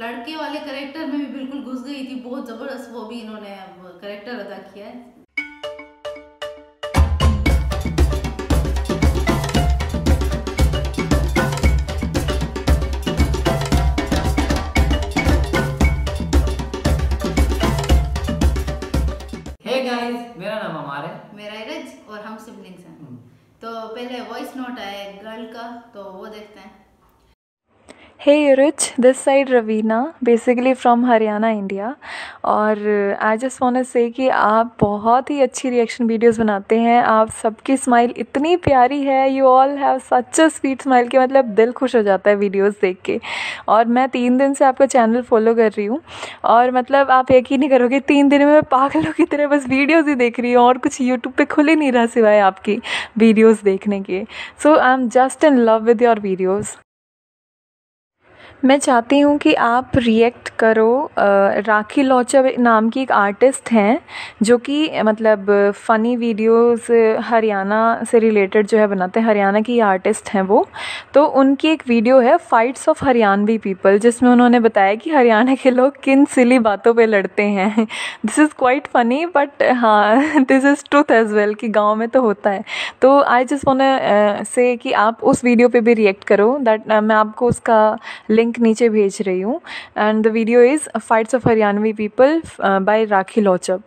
लड़के वाले कैरेक्टर में भी बिल्कुल घुस गई थी, बहुत जबरदस्त वो भी इन्होंने कैरेक्टर अदा किया है। हे गाइस, मेरा नाम अमार है। मेरा इरज और हम सिबलिंग्स हैं। तो पहले वॉइस नोट आया गर्ल का, तो वो देखते हैं। Hey Yuruj, this side Ravina, basically from Haryana, India. और I just want to say कि आप बहुत ही अच्छी रिएक्शन वीडियोस बनाते हैं। आप सबकी स्माइल इतनी प्यारी है, you all have such a sweet smile कि मतलब दिल खुश हो जाता है वीडियोस देख के। और मैं 3 दिन से आपका चैनल फॉलो कर रही हूँ और मतलब आप यकीन नहीं करोगे, 3 दिन में मैं पागलों की तरह बस वीडियोज़ ही देख रही हूँ और कुछ यूट्यूब पे खुल ही नहीं रहा सिवाय आपकी वीडियोज़ देखने के। So I am just in love with your videos. मैं चाहती हूँ कि आप रिएक्ट करो। राखी लोचब नाम की एक आर्टिस्ट हैं जो कि मतलब फ़नी वीडियोस हरियाणा से रिलेटेड जो है बनाते हैं। हरियाणा की आर्टिस्ट हैं वो। तो उनकी एक वीडियो है फाइट्स ऑफ हरियाणवी पीपल, जिसमें उन्होंने बताया कि हरियाणा के लोग किन सिली बातों पे लड़ते हैं। This is quite funny, but हाँ this is truth as well कि गाँव में तो होता है। तो आई जस्ट वांट से कि आप उस वीडियो पे भी रिएक्ट करो। दैट मैं आपको उसका लिंक नीचे भेज रही हूँ। And the video is fights of Haryanvi people by Rakhi Lochab.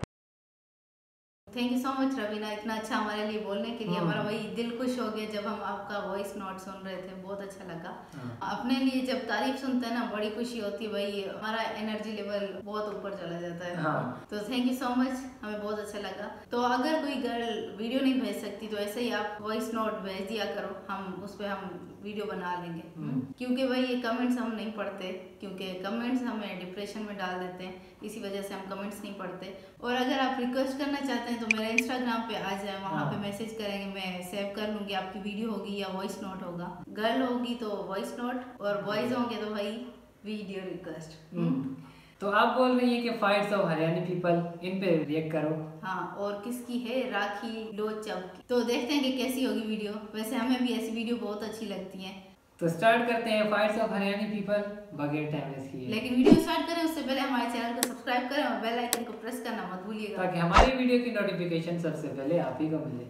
Thank you so much Raveena, इतना अच्छा हमारे लिए बोलने के लिए। हमारा वही दिल खुश हो गया जब हम आपका वॉइस नोट सुन रहे थे, बहुत अच्छा लगा। अपने लिए जब तारीफ सुनते हैं ना, बड़ी खुशी होती है भाई, हमारा एनर्जी लेवल बहुत ऊपर चला जाता है। तो थैंक यू सो मच, हमें बहुत अच्छा लगा। तो अगर कोई गर्ल वीडियो नहीं भेज सकती तो ऐसे ही आप वॉइस नोट भेज दिया करो, हम उस पर हम वीडियो बना लेंगे। क्योंकि भाई ये कमेंट्स हम नहीं पढ़ते, क्योंकि कमेंट्स हमें डिप्रेशन में डाल देते हैं, इसी वजह से हम कमेंट्स नहीं पढ़ते। और अगर आप रिक्वेस्ट करना चाहते हैं तो मेरा इंस्टाग्राम पे आ जाए, वहाँ पे मैसेज करेंगे, मैं सेव कर लूँगी। आपकी वीडियो होगी या वॉइस नोट होगा, गर्ल होगी तो वॉइस नोट और बॉयज होंगे तो भाई वीडियो रिक्वेस्ट। तो आप बोल रही है कि फाइट्स ऑफ हरियाणवी पीपल, इन पे रिएक्ट करो। हाँ, और किसकी है? राखी लोचब की। तो देखते हैं कि कैसी होगी वीडियो। वैसे हमें भी ऐसी वीडियो बहुत अच्छी लगती है। तो स्टार्ट करते हैं फाइट्स ऑफ हरियाणवी पीपल बगैर टाइम वेस्ट किए। लेकिन वीडियो स्टार्ट करें उससे पहले हमारे चैनल को सब्सक्राइब करें और बेल आइकन को प्रेस करना मत भूलिएगा, ताकि हमारी वीडियो की नोटिफिकेशन सबसे पहले आप ही को मिले।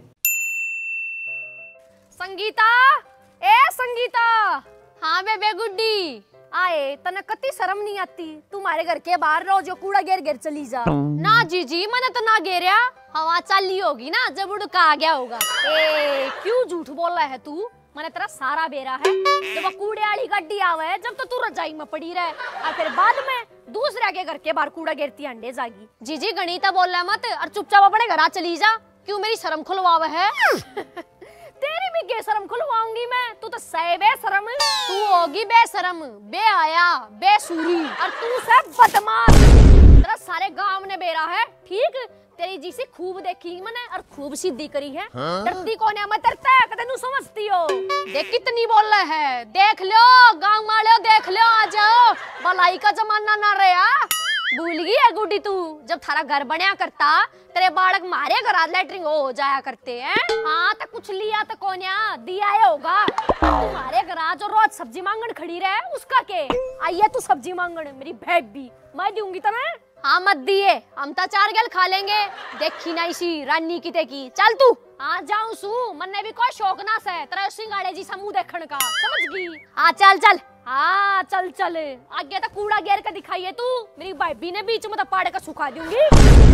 संगीता, ए संगीता। हाँ बेबे गुड्डी आए, तने कती शर्म नहीं आती? तुम्हारे घर के बाहर रोज जो कूड़ा घेर घेर चली जा। ना जीजी, मैंने तो ना घेरिया, हवा चली होगी ना जब उड़का आ गया होगा। ए क्यों झूठ बोल रहा है तू? मैंने तेरा सारा बेरा है। जब कूड़े वाली गड्डी आवे जब तो तू रजाई में पड़ी रहे और फिर बाद में दूसरे के घर के बाहर कूड़ा घेरती अंडे जागी। जीजी गणिता बोल रहा मत और चुपचाप अपने घर चली जा। क्यों मेरी शर्म खुलवावे है? तेरी भी बेशरम खुलवाऊंगी मैं। तू तो सही बेशरम, तू होगी बेशरम, बे आया बेसूरी और तू सब बदमाश। तेरा सारे गांव ने बेरा है, ठीक? तेरी जी से खूब देखी मैंने और खूब सीधी करी है। डरती कौन है? मैं डरता है कदे नू समझती हो? देख कितनी बोल रहा है, देख लो गांव वाले, देख लो, आ जाओ, भलाई का जमाना ना रहा। भूल गई है गुड्डी तू, जब थारा घर बनया करता तेरे बालक मारे घर लेटरिंग हो जाया करते हैं। हाँ तो कुछ लिया तो कोन्या दिया होगा। तुम्हारे घर जो रोज सब्जी मांगन खड़ी रहे उसका के आइए तू सब्जी मांगन, मेरी भेड़ भी मैं दूंगी तुम्हें। हाँ मत दिए, हम तो 4 गल खा लेंगे। देखी ना इसी रानी की ते की। चल तू आ जाऊं सू, मन्ने भी कोई शौक ना से तेरा सिंगाड़े जी समूह देखने का, समझ गई? हाँ चल चल, हाँ चल चल, आगे तो कूड़ा घेर के दिखाइए तू, मेरी भाभी ने बीच में तो पाड़ का सुखा दूंगी।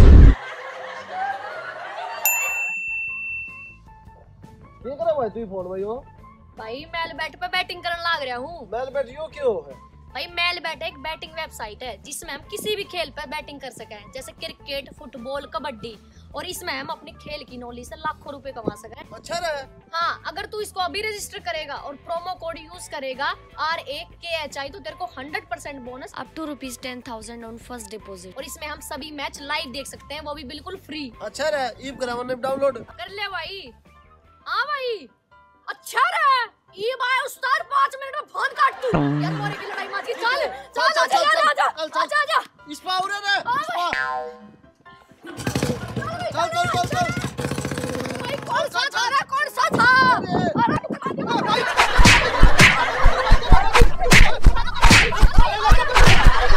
क्या कर रहा है तू फोन में? भाई मेल बैट पे बैटिंग करने लाग रहा हूँ। मेल बैट यो क्यों है? भाई मेल बैट एक बैटिंग वेबसाइट है जिसमें हम किसी भी खेल पर बैटिंग कर सके, जैसे क्रिकेट, फुटबॉल, कबड्डी, और इसमें हम अपने खेल की नॉलेज से लाखों रुपए कमा सके। अच्छा रहा। हाँ, अगर तू इसको अभी रजिस्टर करेगा और प्रोमो कोड यूज करेगा R1KHI तो तेरे को 100% bonus up to ₹10,000 on first deposit. और इसमें हम सभी मैच लाइव देख सकते हैं, वो भी बिल्कुल फ्री। अच्छा रहा, ईब करावन डाउनलोड कर ले भाई। हाँ भाई अच्छा रहा। ये भाई उस्ताद 5 मिनट में फोन काट तू। यार मोरे की लड़ाई मत की। चल चल चल चल चल आजा। इस पाउरे रे चल चल चल चल। भाई कौन सा था रे? कौन सा था? अरे भाई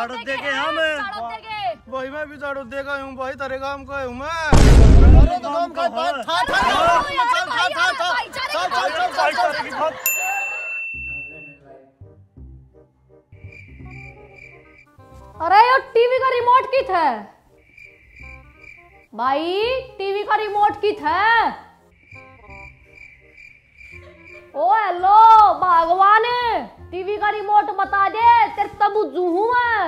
झाड़ू दे के हम झाड़ू दे के भाई मैं भी झाड़ू देगा हूँ भाई तेरे काम का हूँ मैं अरे तो काम का बात था चल अरे यो टीवी का रिमोट कित है भाई, टीवी का रिमोट कित है। ओ हेलो भगवान, टीवी का रिमोट बता दे, तेरे तब जूहू है।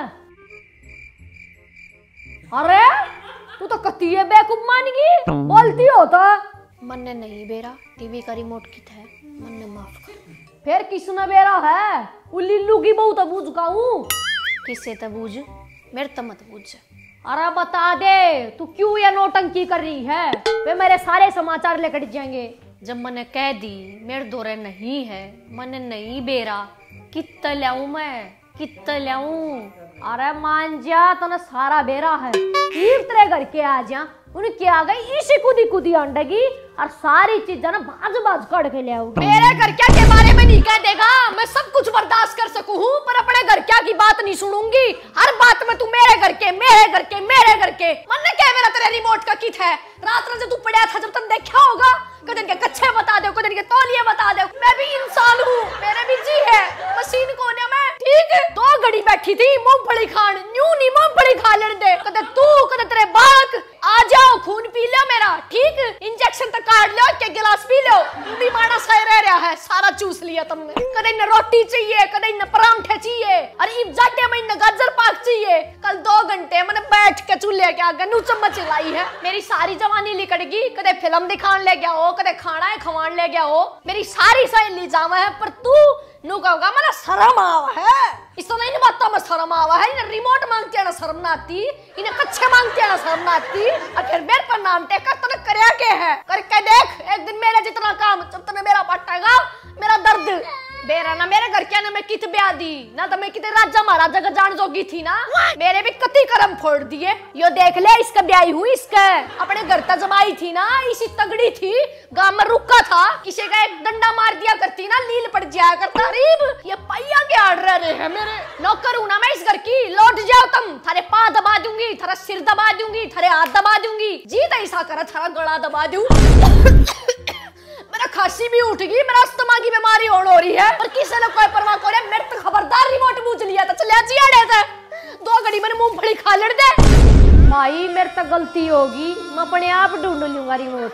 अरे तू तो कती है बेवकूफ मानगी, बोलती हो तो। मन ने नहीं बेरा, टीवी का रिमोट कित है, मन ने माफ कर। फिर किसने बेरा है, वो लिल्लू की बहू तो बूझ का हूँ। किससे तो बूझ, मेरे तो मत बूझ। अरे बता दे तू क्यों ये नौटंकी कर रही है, वे मेरे सारे समाचार लेकर जाएंगे। जब मैंने कह दी मेरे दौरे नहीं है, मैंने नहीं बेरा, कितना लाऊं मैं, कितना लाऊं। अरे मान जा तो सारा बेरा है, तेरे घर के आ जा, उन्हें क्या गई इसी कुदी कुदी अंडगी और सारी चीजें ना बाज बाज काट के ले आओ। मेरे घर क्या के बारे में नहीं कह देगा, मैं सब कुछ बर्दाश्त कर सकूं हूं, पर अपने घर क्या की बात नहीं सुनूंगी। हर बात में तू मेरे घर के मेरे घर के मेरे घर के। मन ने क्या मेरा तेरे रिमोट का किट है, रात रात तू पड़ा था जब तुम देखा होगा, कदे के कच्चे बता दो, कदे के तौलिए बता दो। मैं भी इंसान हूँ, मेरे भी जी है, मशीन कौन है मैं, ठीक है। 2 घड़ी बैठी थी मूंगफली खान, न्यू नहीं मूंगफली खा लेने दे, कदे तू कदे तेरे बालक। आ जाओ खून पी लो मेरा, ठीक, इंजेक्शन तक काट लो, के गिलास पी लो, भी माना सही रह रहा है, सारा चूस लिया तुमने। कदे न रोटी चाहिए, कदे न परांठे चाहिए, अरे इब जाटे में न गाजर पाक चाहिए। कल 2 घंटे मैंने बैठ के चूल्हे के आगे नू चम्मच लाई है, मेरी सारी जवानी लिकड़गी। कदे फिल्म दिखान ले गया हो, कदे खाना है खवान ले गया हो, मेरी सारी सहेली जावा है, पर तू नु कहोगा मेरा शर्म आवा है। इसको नहीं बात में शर्म आवा है, इन्हें रिमोट मांगते हैं ना शर्म ना आती, इन्हें कच्चे मांगते हैं ना शर्म ना आती। और फिर मेरे पर नाम टेकर तूने करया के है, करके देख एक दिन मेरे जितना काम, जब तूने मेरा पटाएगा मेरा दर्द बेरा ना मेरे घर के ना मैं कित ब्याह दी ना, तो मैं कितने राजा महाराजा का जान जोगी थी ना, मेरे भी कति करम फोड़ दिए। यो देख ले इसका ब्याह हुई, इसका अपने घर तक जमाई थी ना, इसी तगड़ी थी, गांव में रुका था, किसी का एक डंडा मार दिया करती ना, लील पड़ जाया करता। रीब ये पैया के आड़ रहे हैं मेरे नौकर हूं ना मैं इस घर की, लौट जाओ तुम, थारे पा दबा दूंगी, थारा सिर दबा दूंगी, थारे हाथ दबा दूंगी, जी तो ऐसा करा थारा गला दबा दूं। मेरा खांसी भी उठ गई, मेरा अस्थमा की बीमारी हो रही है, और किसी ने कोई परवाह करे, मेरे तो खबरदार रिमोट बूझ लिया था, चले चियाड़े थे 2 घड़ी मैंने मूंगफली खा लेने दे। भाई मेरे तो गलती होगी, मैं अपने आप ढूंढ लूंगा रिमोट।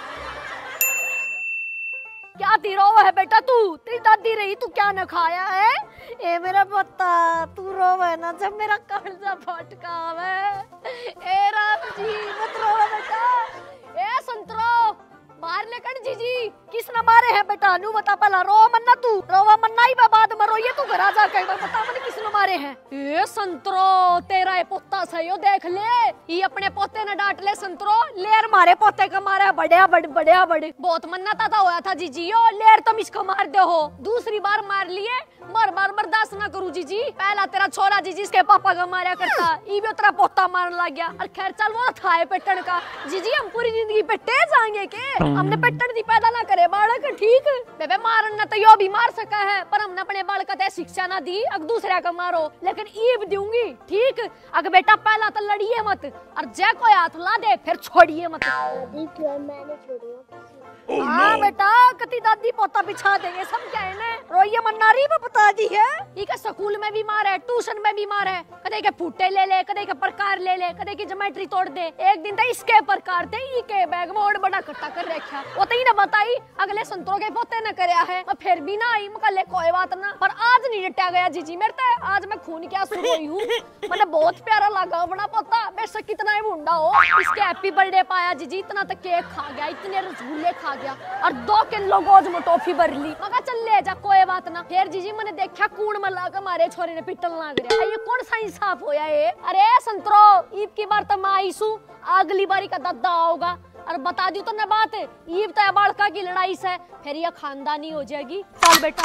क्या तीरो है बेटा, तू तेरी दादी रही, तू क्या न खाया है। ए मेरा पत्ता तू रोवे ना जब मेरा कलेजा फटका है, ए राम जी मत रोवे बेटा। ए संतरो मार ले कण जीजी, किस न मारे है बेटा, नू बता पहला, रो मन्ना तू, रोवा मन्ना ही बाद में रोइए तू, घर आ जा के बता मैंने किस न मारे हैं। ए संतरो तेरा ये पोता सही हो, देख ले ये अपने पोते ने डांट ले संतरो, लेर मारे पोते का मारे बढ़िया बड़े बहुत मन्ना था होया था जीजियो, लेर तुम इसको मार दे हो, दूसरी बार मार लिए, मर बर्दाश्त ना करूं जीजी। पहला तेरा छोरा जीजी इसके पापा का मारा करता, ई भी तेरा पोता मारने लग गया, और खैर चल वो था पेटन का। जीजी हम पूरी जिंदगी पेटे जाएंगे के, हमने पेटन दी पैदा ना करे बालक, ठीक बेबे मारना तो यो भी मार सका है, पर हमने अपने बालक को शिक्षा ना दी, अग दूसरे का मारो, लेकिन ईब दूंगी, ठीक। अग बेटा पहला तो लड़िए मत, और जय कोई हाथ ला दे फिर छोड़िए मत। मैंने हाँ बेटा कति दादी पोता बिछा देंगे, सब क्या है ना, रोइए मन्नारी में बता दी है। ये का स्कूल में भी मार है, ट्यूशन में भी मार है, कदे के फूटे ले ले, कदे के प्रकार ले ले, कदे की ज्योमेट्री तोड़ दे। एक दिन तो इसके प्रकार थे, ई के बैग में और बड़ा कट्टा कर रखा, वो तो ही ना बताई अगले संतरों के पोते न करया है, मैं फिर भी ना आई, मैं कोई बात ना, पर आज नहीं डटा गया जीजी मेरे तो, आज मैं खून क्या शुरू हुई हूँ। मतलब बहुत प्यारा लगा अपना पोता, बेशक कितना ही मुंडा हो, इसके हैप्पी बर्थडे पाया जीजी, इतना तक केक खा गया, इतने रसगुल्ले खा गया, और 2 किलो गोज में टॉफी भर ली। मैं चल ले जा कोई बात ना। फिर जीजी मैंने देखा कूड़ में लाकर हमारे छोरे ने पिटल लग रहा, ये कौन सा इंसाफ होया है। अरे संतरो ईद की बार तो मैं आईसू, अगली बारी का दादा होगा, और बता दी तो न बात, ईद तो बालका की लड़ाई से फिर ये खानदानी हो जाएगी। चल बेटा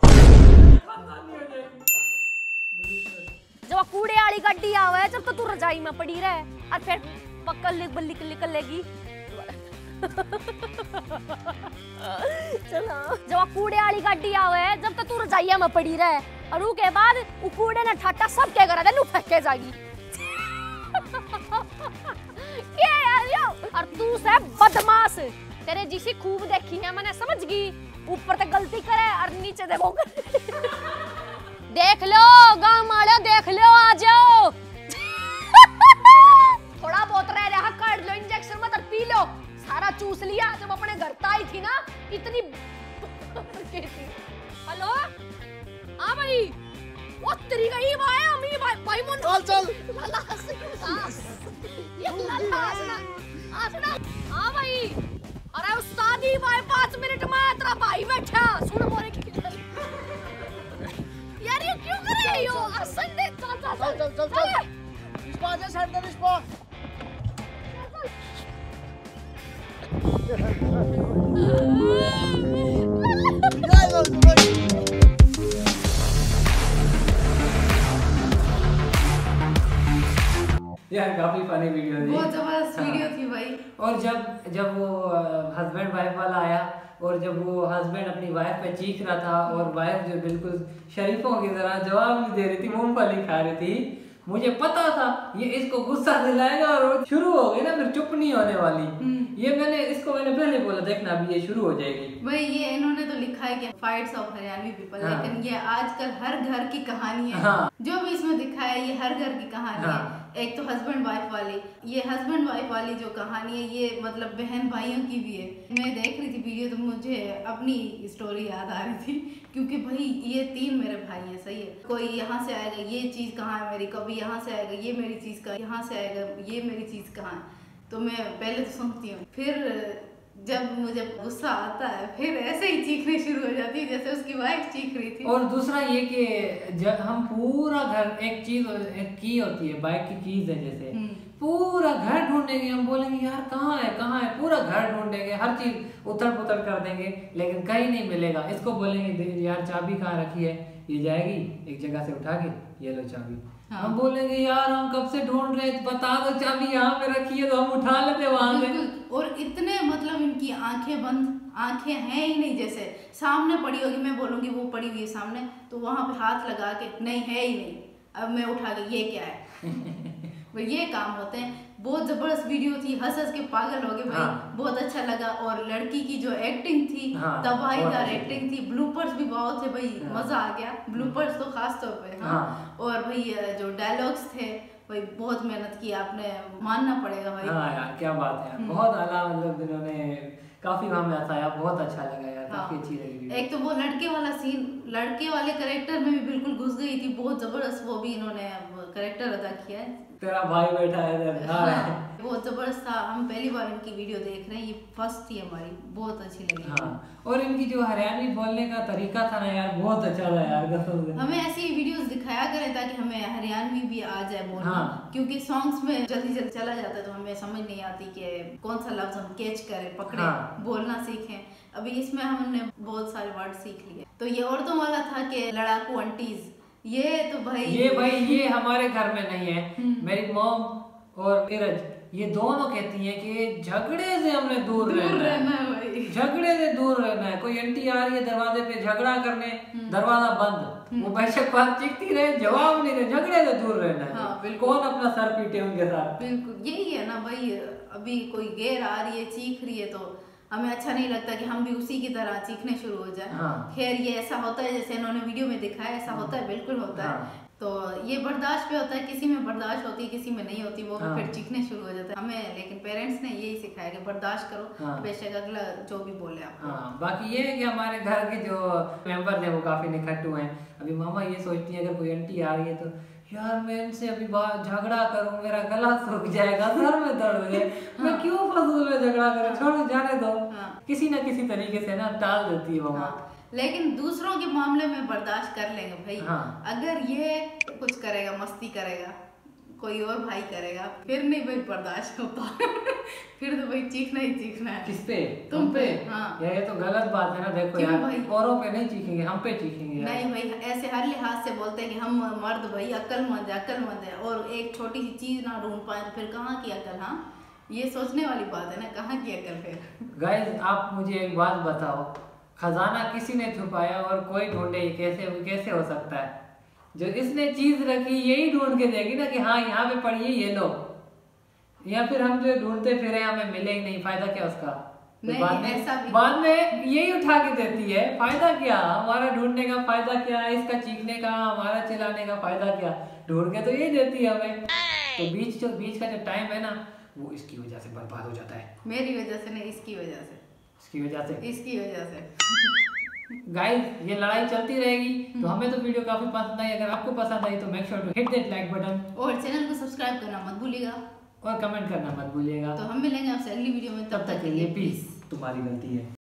जब कूड़े वाली गड्डी आवे, जब तो तू रजाई में पड़ी रहे, और फिर पक्कल निकलेगी। चलो जब कूड़े वाली गाड़ी आवे, जब तक तू रजाइया में पड़ी रहे, और उसके बाद कूड़े ने ठाटा सब क्या करा दे फेंके जाएगी। क्या यार यो और तू से बदमाश तेरे जिसी खूब देखी है मैंने समझ गई ऊपर तक गलती करे और नीचे देखो देख लो गांव वाले देख लो आ जाओ थोड़ा बहुत रह रहा काट लो इंजेक्शन मत पी लो सारा चूस लिया जब अपने घर आई थी ना इतनी हेलो हाँ भाई वो तेरी गई भाई अम्मी भाई मुन चल ये हंसना हाँ भाई अरे उस्ताद ही भाई 5 मिनट में तेरा भाई बैठा सुन मोरे की यार ये क्यों कर रहे हो असन दे चल इस्पा जा साइड दे इस्पा यार काफी फनी वीडियो थी, बहुत जबरदस्त वीडियो थी भाई। और जब वो हस्बैंड वाइफ वाला आया और जब वो हस्बैंड अपनी वाइफ पे चीख रहा था और वाइफ जो बिल्कुल शरीफों की तरह जवाब नहीं दे रही थी, मूंगफली खा रही थी, मुझे पता था ये इसको गुस्सा दिलाएगा और शुरू हो गई ना फिर चुप नहीं होने वाली। ये मैंने पहले बोला देखना अभी ये शुरू हो जाएगी। भाई ये इन्होंने तो लिखा है कि फाइट्स ऑफ हरियाणवी पीपल, लेकिन ये आजकल हर घर की कहानी है। जो भी इसमें दिखा है ये हर घर की कहानी है। एक तो हस्बैंड वाइफ वाली, ये हस्बैंड वाइफ वाली जो कहानी है ये मतलब बहन भाइयों की भी है। मैं देख रही थी वीडियो तो मुझे अपनी स्टोरी याद आ रही थी, क्योंकि भाई ये 3 मेरे भाई हैं, सही है। कोई यहाँ से आएगा ये चीज कहाँ है मेरी, कभी यहाँ से आएगा ये मेरी चीज का, यहाँ से आएगा ये मेरी चीज कहाँ है। तो मैं पहले तो सुनती हूँ, फिर जब मुझे गुस्सा आता है फिर ऐसे ही चीखने शुरू हो जाती है जैसे उसकी वाइफ चीख रही थी। और दूसरा ये कि जब हम पूरा घर एक की होती है, बाइक की कीज है जैसे, पूरा घर ढूंढेंगे, हम बोलेंगे यार कहाँ है, पूरा घर ढूंढेंगे, हर चीज उथल पुथल कर देंगे लेकिन कहीं नहीं मिलेगा। इसको बोलेंगे यार चाबी कहाँ रखी है, ये जाएगी एक जगह से उठा के ये लो चाबी। हम बोलेंगे यार हम कब से ढूंढ रहे हैं, बता दो चाबी यहाँ पे रखी है तो हम उठा लेते वहां से। और इतने मतलब इनकी आंखें बंद, आंखें हैं ही नहीं, जैसे सामने पड़ी होगी मैं बोलूंगी वो पड़ी हुई है सामने तो वहां पे हाथ लगा के नहीं है ही नहीं, अब मैं उठा के ये क्या है। ये काम होते हैं। बहुत जबरदस्त वीडियो थी, हंस हंस के पागल हो गए भाई। बहुत अच्छा लगा। और लड़की की जो एक्टिंग थी तबाहीदार एक्टिंग थी, ब्लूपर्स भी बहुत थे भाई, मजा आ गया। ब्लूपर्स तो खास तौर पे और भाई जो डायलॉग्स थे भाई बहुत मेहनत की आपने, मानना पड़ेगा भाई। हाँ यार क्या बात है, बहुत आला मतलब इन्होंने काफी वहां में आता है, बहुत अच्छा लगा यार, काफी अच्छी लगी। एक तो वो लड़के वाला सीन, लड़के वाले कैरेक्टर में भी बिल्कुल घुस गई थी, बहुत जबरदस्त वो भी इन्होंने कैरेक्टर अदा किया है। तेरा भाई बैठा है बहुत जबरदस्त था। हम पहली बार इनकी वीडियो देख रहे हैं, ये फर्स्ट थी हमारी, बहुत अच्छी लगी। और इनकी जो हरियाणवी बोलने का तरीका था ना यार बहुत अच्छा था यार। हमें ऐसी वीडियोस दिखाया करें ताकि हमें हरियाणवी भी आ जाए बोलना, क्योंकि सॉन्ग्स में जल्दी जल्दी चला जाता है तो हमें समझ नहीं आती कि कौन सा लफ्ज हम कैच करें, पकड़े, बोलना सीखें। अभी इसमें हमने बहुत सारे वर्ड सीख लिए। तो ये औरतों वाला था कि लड़ाकू आंटीज, ये तो भाई ये हमारे घर में नहीं है। मेरी मॉम और नीरज ये दोनों कहती हैं कि झगड़े से हमने दूर रहना है भाई, झगड़े से दूर रहना है। कोई आंटी आ रही है दरवाजे पे झगड़ा करने, दरवाजा बंद, वो बेशक बात चिकती रहे, जवाब नहीं रहे, झगड़े से दूर रहना है। कौन अपना सर पीटे उनके साथ। बिल्कुल यही है ना भाई। अभी कोई गैर आ रही है, चीख रही है तो हमें अच्छा नहीं लगता कि हम भी उसी की तरह चीखने शुरू हो जाए। खैर ये ऐसा होता है जैसे इन्होंने वीडियो में दिखाया, ऐसा होता है, बिल्कुल होता है। तो ये बर्दाश्त पे होता है, किसी में बर्दाश्त होती है किसी में नहीं होती, वो फिर चीखने शुरू हो जाता है। हमें लेकिन पेरेंट्स ने यही सिखाया कि बर्दाश्त करो, बेशक अगला जो भी बोले आप। बाकी ये है कि हमारे घर के जो मेंबर हैं वो काफी निकट्टू हैं। अभी मामा ये सोचती है अगर कोई आंटी आ रही है तो यार मैं इनसे अभी झगड़ा करूं, मेरा गला सूख जाएगा, सर में दर्द हो जाए, मैं क्यों फजूल में झगड़ा करूं, छोड़ो जाने दो। किसी ना किसी तरीके से ना टाल देती है मामा। लेकिन दूसरों के मामले में बर्दाश्त कर लेंगे भाई। अगर ये कुछ करेगा, मस्ती करेगा, कोई और भाई करेगा, फिर नहीं भाई बर्दाश्त होता। फिर तो भाई चीखना ही चीखना है। किस पे? तुम पे। ये तो गलत बात है ना। देखो यार औरों पे नहीं चीखेंगे, हम पे चीखेंगे यार। नहीं भाई ऐसे हर लिहाज से बोलते हैं कि हम मर्द भाई अक्लमंद है, और एक छोटी सी चीज ना ढूंढ पाए तो फिर कहाँ की अकल। ये सोचने वाली बात है ना, कहाँ की अकल। फिर गाइस आप मुझे एक बात बताओ, खजाना किसी ने छुपाया और कोई ढूंढे, ये कैसे हो सकता है। जो इसने चीज रखी यही ढूंढ के देगी ना कि हाँ यहाँ पे पड़ी है, ये लो। या फिर हम जो ढूंढते फिरे हमें मिले ही नहीं, फायदा क्या उसका। तो बाद में यही उठा के देती है, फायदा क्या हमारा ढूंढने का, फायदा क्या इसका चीखने का, हमारा चिल्लाने का फायदा क्या। ढूंढ के तो यही देती है हमें। तो बीच का जो टाइम है ना वो इसकी वजह से बर्बाद हो जाता है। मेरी वजह से नहीं, इसकी वजह से गाइस ये लड़ाई चलती रहेगी। तो हमें तो वीडियो काफी पसंद आई। अगर आपको पसंद आई तो make sure to hit that like button और चैनल को सब्सक्राइब करना मत भूलिएगा और कमेंट करना मत भूलिएगा। तो हम मिलेंगे आपसे अगली वीडियो में, तब तक के लिए पीस। तुम्हारी गलती है।